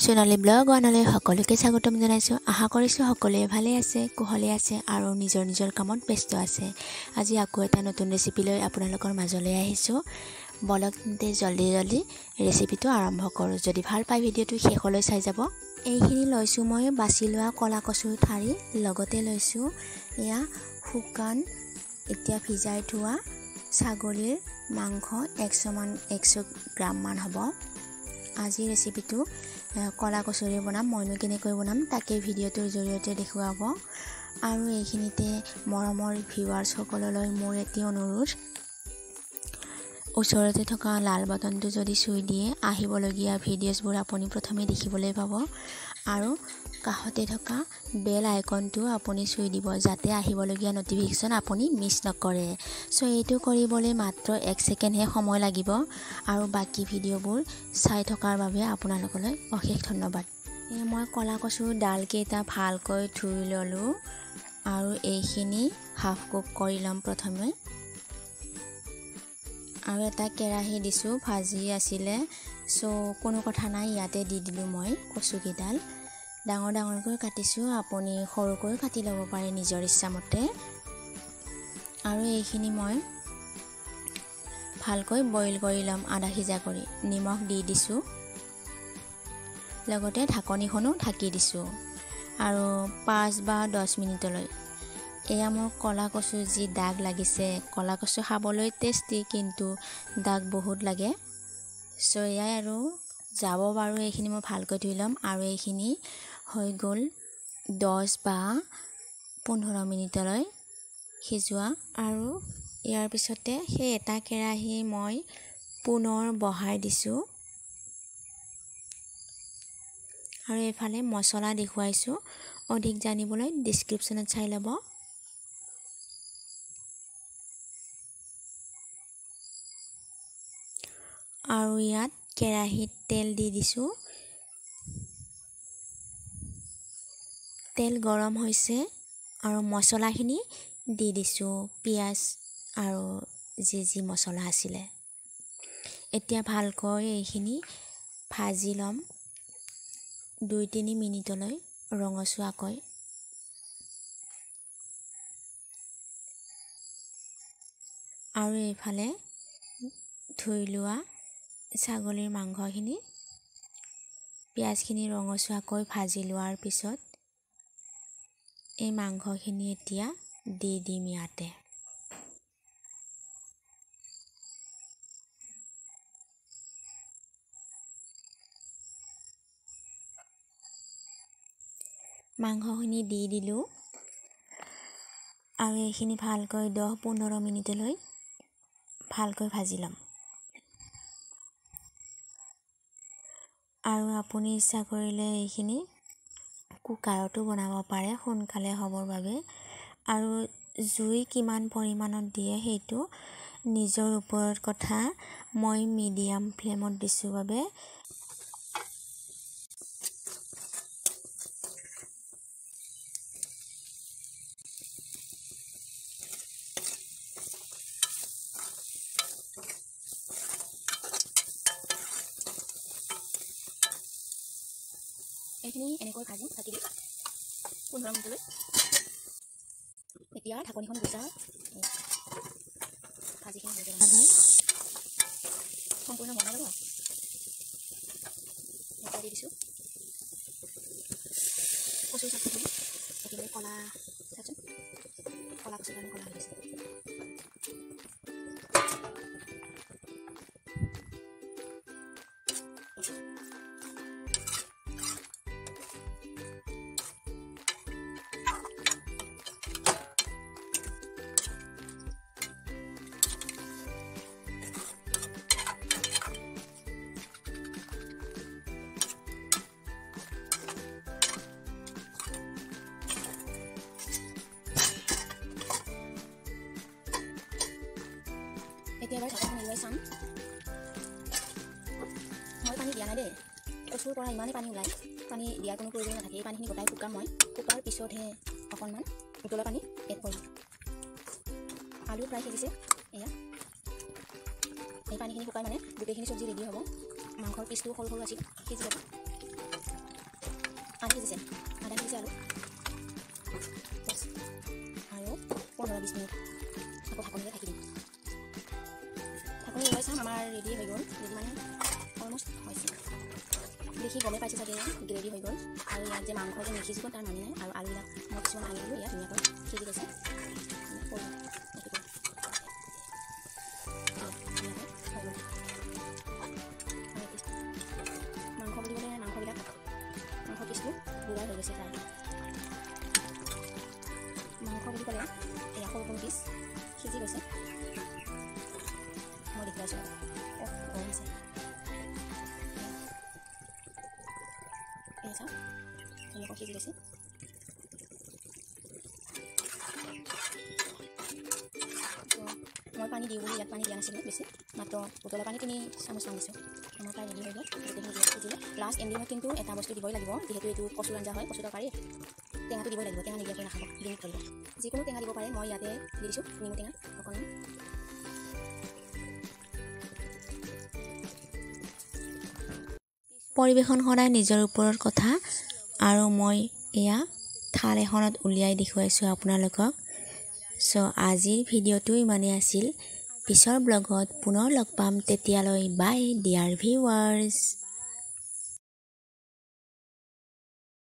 সোণালী blog ওৱানলৈ সকলোকে স্বাগতম জনাইছোঁ। আশা কৰিছোঁ সকলোৱে ভালে আছে, কুশলে আছে আৰু নিজৰ নিজৰ কামত ব্যস্ত আছে। আজি আকৌ এটা নতুন ৰেচিপি লৈ আপোনালোকৰ মাজলৈ আহিছোঁ। বলক জলদি ৰেচিপিটো আৰম্ভ কৰোঁ। যদি ভাল পায় ভিডিঅ'টো শেষলৈ চাই যাব। এইখিনি লৈছোঁ মই বাছি লোৱা ক'লা কচুৰ ঠাৰি, লগতে লৈছোঁ এয়া শুকান এতিয়া ভিজাই থোৱা ছাগলীৰ মাংস 100 গ্ৰামমান হ'ব। আজি ৰেচিপিটো ক'লা কচুৰে বনাম। মইনো কেনেকৈ বনাম তাকে ভিডিঅ'টোৰ জৰিয়তে দেখুৱাব। আৰু এইখিনিতে মৰমৰ ভিউৱাৰ্ছসকললৈ মোৰ এটি অনুৰোধ, ওচৰতে থকা লাল বাটনটো যদি চুই দিয়ে আহিবলগীয়া ভিডিঅ'ছবোৰ আপুনি প্ৰথমে দেখিবলৈ পাব আৰু কাষতে থকা বেল আইকনটো আপুনি চুই দিব, যাতে আহিবলগীয়া নটিফিকেশ্যন আপুনি মিছ নকৰে। চ' এইটো কৰিবলৈ মাত্ৰ 1 ছেকেণ্ডহে সময় লাগিব আৰু বাকী ভিডিঅ'বোৰ চাই থকাৰ বাবে আপোনালোকলৈ অশেষ ধন্যবাদ। মই ক'লা কচুৰ ডালকেইটা ভালকৈ ধুই ল'লোঁ আৰু এইখিনি হাফ কুক কৰি ল'ম প্ৰথমে। আৰু এটা কেৰাহী দিছোঁ, ভাজি আছিলে, চ' কোনো কথা নাই, ইয়াতে দি দিলোঁ মই কচুকেইডাল। ডাঙৰকৈ কাটিছোঁ, আপুনি সৰুকৈ কাটি ল'ব পাৰে নিজৰ ইচ্ছামতে। আৰু এইখিনি মই ভালকৈ বইল কৰি ল'ম, আধা সিজা কৰি। নিমখ দি দিছোঁ, লগতে ঢাকনিখনো ঢাকি দিছোঁ আৰু 5 বা 10 মিনিটলৈ। এয়া মোৰ ক'লা কচু যি দাগ লাগিছে, ক'লা কচু খাবলৈ টেষ্টি কিন্তু দাগ বহুত লাগে। চ' এয়াই আৰু যাব বাৰু। এইখিনি মই ভালকৈ ধুই ল'ম আৰু এইখিনি হৈ গ'ল 10 বা 15 মিনিটলৈ সিজোৱা। আৰু ইয়াৰ পিছতে সেই এটা কেৰাহী মই পুনৰ বহাই দিছোঁ আৰু এইফালে মছলা দেখুৱাইছোঁ। অধিক জানিবলৈ ডেছক্ৰিপশ্যনত চাই ল'ব। আৰু ইয়াত কেৰাহীত তেল দি দিছোঁ। তেল গৰম হৈছে আৰু মছলাখিনি দি দিছোঁ, পিঁয়াজ আৰু যি মছলা আছিলে। এতিয়া ভালকৈ এইখিনি ভাজি ল'ম 2-3 মিনিটলৈ ৰঙচুৱাকৈ। আৰু এইফালে ধুই লোৱা ছাগলীৰ মাংসখিনি, পিঁয়াজখিনি ৰঙচুৱাকৈ ভাজি লোৱাৰ পিছত এই মাংসখিনি এতিয়া দি দিম ইয়াতে। মাংসখিনি দি দিলোঁ আৰু এইখিনি ভালকৈ 10-15 মিনিটলৈ ভালকৈ ভাজি ল'ম। আৰু আপুনি ইচ্ছা কৰিলে এইখিনি কুকাৰতো বনাব পাৰে সোনকালে হ'বৰ বাবে। আৰু জুই কিমান পৰিমাণত দিয়ে সেইটো নিজৰ ওপৰত কথা। মই মিডিয়াম ফ্লেমত দিছোঁ বাবে এইখিনি এনেকৈ ভাজি কাটি দিম 15 মিনিটলৈ। এতিয়া ঢাকনিখন গুচাই ভাজিখিনি হয় সম্পূৰ্ণ বনাই ল'ব। এটা দি দিছোঁ কচুৰ চাটনি, একেবাৰে ক'লা চাটনি, ক'লা কচুৰ কাৰণে ক'লা হৈ গৈছে। এতিয়া এবাৰ ঢাকনিখন লৈ চাম। মই পানী দিয়া নাই দেই, কচুৰ পৰা ইমানেই পানী ওলায়, পানী দিয়াৰ কোনো প্ৰয়োজন নাথাকে। এই পানীখিনি গোটাই শুকাম মই, শুকাৰ পিছতহে অকণমান উতলা পানী এড কৰিম। আলু প্ৰায় সিজিছে, এয়া এই পানীখিনি শুকাই মানে গোটেইখিনি চব্জি ৰেডি হ'ব। মাংসৰ পিচটো সৰু আছিল, সিজি যাব। আধা কেজি আলু আৰু 15-20 মিনিট আকৌ ঢাকনিৰে ঢাকি দিম। ঢাকনি লগাই চাম আমাৰ ৰেডি হৈ গ'ল, মানে অলমষ্ট হৈছে। দেখি গমে পাইছে চাগে গ্ৰেভি হৈ গ'ল। আৰু ইয়াত যে মাংস যে নিসিজিব তাৰ মানে নাই। আৰু আলুবিলাক মই কিছুমান আলু দিলোঁ, ইয়াত ধুনীয়াকৈ সিজি গৈছে। মাংস বুলিবলৈ মাংস পিচটো গুড়া হৈ গৈছে প্ৰায়। মাংস বুলি ক'লে এয়া সৰু সৰু পিচ সিজি গৈছে। মই দেখুৱাইছোঁ গৰম আছে। এয়া চাওক ধুনীয়াকৈ সিজি গৈছে। মই পানী দিওঁ বুলি ইয়াত পানী দিয়া নাছিলোঁ বেছি, মাত্ৰ উতলা পানী 3 চামুচমান দিছোঁ। আমাৰ প্ৰায় ৰেডি হৈ গ'ল। গোটেইখিনি সিজিলে লাষ্ট এণ্ডিঙত কিন্তু এটা বস্তু দিবই লাগিব, যিহেতু এইটো কচুৰ আঞ্জা হয়, কচু তৰকাৰী টেঙাটো দিবই লাগিব। টেঙা নিদিয়াকৈ নাখাব, ডিঙিত ধৰিব। যিকোনো টেঙা দিব পাৰে, মই ইয়াতে দি দিছোঁ নেমু টেঙা অকণমান। পৰিৱেশন সদায় নিজৰ ওপৰত কথা, আৰু মই এয়া থাল এখনত উলিয়াই দেখুৱাইছোঁ আপোনালোকক। চ' আজিৰ ভিডিঅ'টো ইমানেই আছিল। পিছৰ ব্লগত পুনৰ লগ পাম, তেতিয়ালৈ বাই ডিয়াৰ ভিউৱাৰ্ছ।